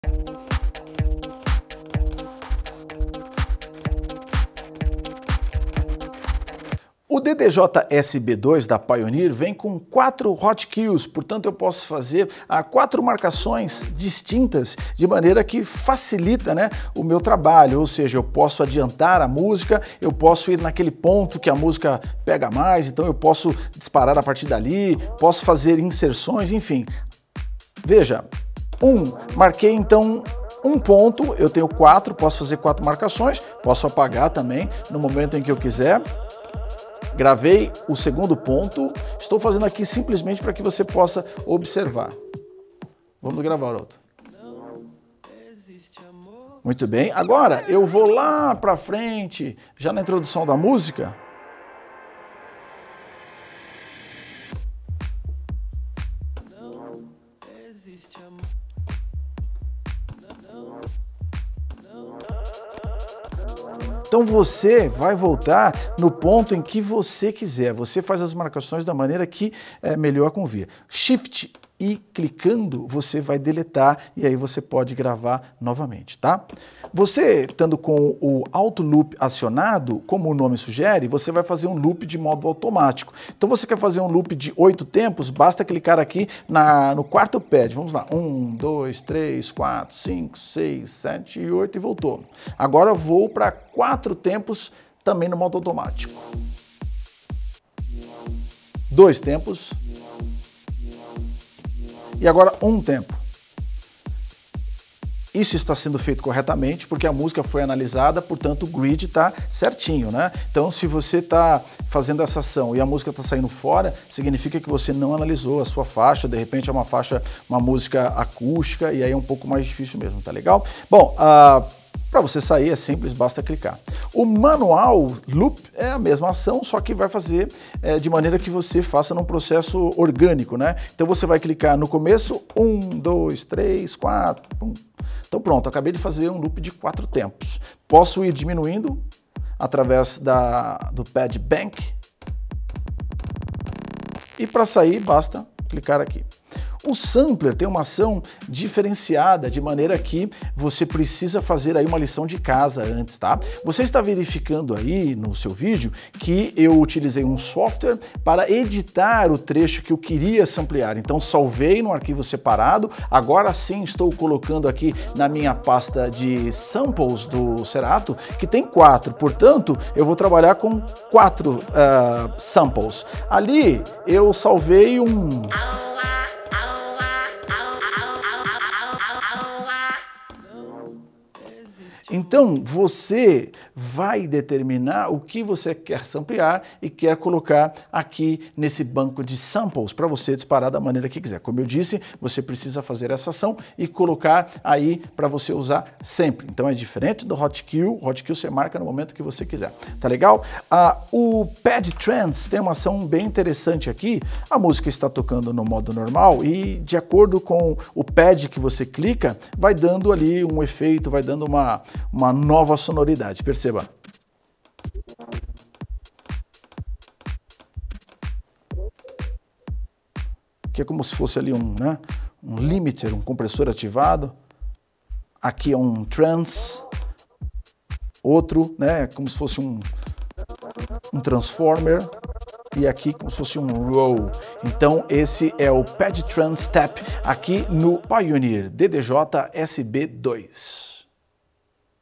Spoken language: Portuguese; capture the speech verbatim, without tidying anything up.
O D D J S B dois da Pioneer vem com quatro hotkeys, portanto eu posso fazer ah, quatro marcações distintas, de maneira que facilita, né, o meu trabalho, ou seja, eu posso adiantar a música, eu posso ir naquele ponto que a música pega mais, então eu posso disparar a partir dali, posso fazer inserções, enfim. Veja, um, marquei então um ponto, eu tenho quatro, posso fazer quatro marcações, posso apagar também no momento em que eu quiser. Gravei o segundo ponto, estou fazendo aqui simplesmente para que você possa observar. Vamos gravar outro. Muito bem, agora eu vou lá para frente, já na introdução da música. Então você vai voltar no ponto em que você quiser. Você faz as marcações da maneira que é melhor convir. Shift e clicando você vai deletar e aí você pode gravar novamente, tá? Você estando com o Auto Loop acionado, como o nome sugere, você vai fazer um loop de modo automático. Então você quer fazer um loop de oito tempos, basta clicar aqui na, no quarto pad. Vamos lá, um, dois, três, quatro, cinco, seis, sete e oito e voltou. Agora eu vou para quatro tempos também no modo automático. Dois tempos. E agora um tempo. Isso está sendo feito corretamente porque a música foi analisada, portanto o grid está certinho, né? Então se você está fazendo essa ação e a música está saindo fora, significa que você não analisou a sua faixa, de repente é uma faixa, uma música acústica e aí é um pouco mais difícil mesmo, tá legal? Bom, uh, para você sair é simples, basta clicar. O manual loop é a mesma ação, só que vai fazer é, de maneira que você faça num processo orgânico, né? Então você vai clicar no começo, um, dois, três, quatro, pum. Então pronto, acabei de fazer um loop de quatro tempos. Posso ir diminuindo através da, do pad Bank. E para sair basta clicar aqui. O sampler tem uma ação diferenciada, de maneira que você precisa fazer aí uma lição de casa antes, tá? Você está verificando aí no seu vídeo que eu utilizei um software para editar o trecho que eu queria samplear. Então salvei no arquivo separado, agora sim estou colocando aqui na minha pasta de samples do Serato, que tem quatro, portanto eu vou trabalhar com quatro uh, samples. Ali eu salvei um... Então, você vai determinar o que você quer samplear e quer colocar aqui nesse banco de samples para você disparar da maneira que quiser. Como eu disse, você precisa fazer essa ação e colocar aí para você usar sempre. Então, é diferente do hotkey. O hotkey você marca no momento que você quiser. Tá legal? Ah, o Pad Trance tem uma ação bem interessante aqui. A música está tocando no modo normal e, de acordo com o pad que você clica, vai dando ali um efeito, vai dando uma... uma nova sonoridade, perceba. Que é como se fosse ali um, né, um limiter, um compressor ativado. Aqui é um trance, outro, né, como se fosse um, um transformer. E aqui como se fosse um row. Então esse é o Pad Trance Step aqui no Pioneer D D J S B dois.